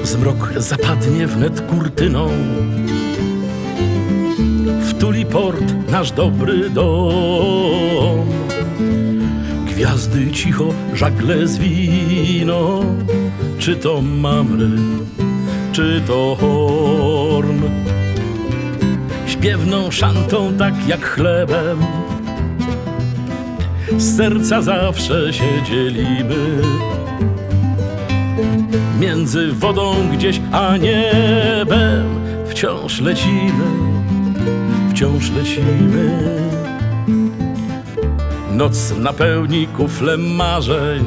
Zmrok zapadnie wnet kurtyną, wtuli port nasz dobry dom. Gwiazdy cicho żagle zwiną, czy to mamry, czy to horn. Śpiewną szantą tak jak chlebem, z serca zawsze się dzielimy. Między wodą gdzieś a niebem wciąż lecimy, wciąż lecimy. Noc napełni kuflem marzeń,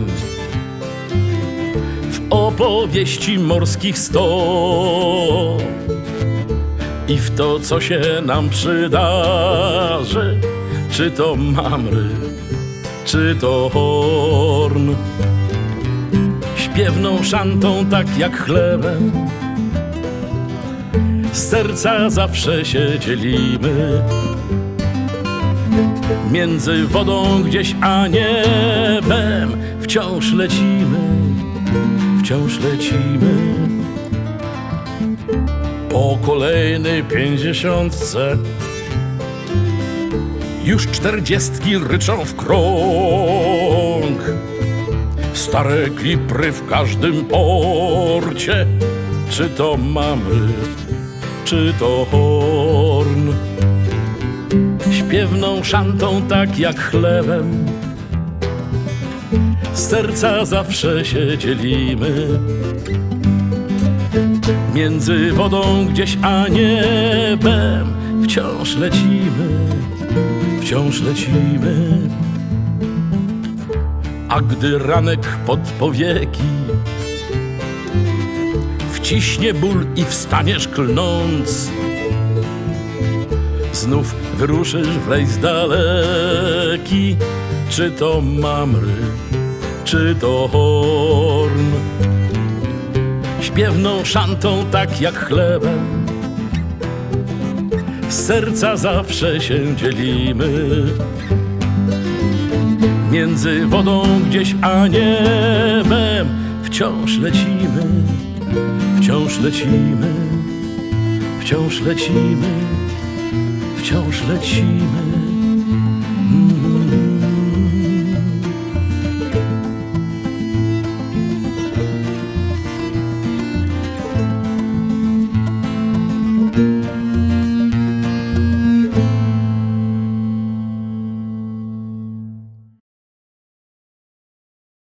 w opowieści morskich sto. I w to, co się nam przydarzy, czy to mamry, czy to horn. Śpiewną szantą tak jak chlebem, z serca zawsze się dzielimy. Między wodą gdzieś a niebem wciąż lecimy, wciąż lecimy. Po kolejnej 50 już 40 ryczą w krąg. Stare klipry w każdym porcie, czy to mamry, czy to horn. Śpiewną szantą tak jak chlebem, z serca zawsze się dzielimy. Między wodą gdzieś a niebem wciąż lecimy, wciąż lecimy. A gdy ranek pod powieki wciśnie ból i wstaniesz klnąc, znów wyruszysz w rejs daleki, czy to mamry, czy to horn. Śpiewną szantą tak jak chlebem, z serca zawsze się dzielimy. Między wodą gdzieś a niebem wciąż lecimy, wciąż lecimy, wciąż lecimy, wciąż lecimy.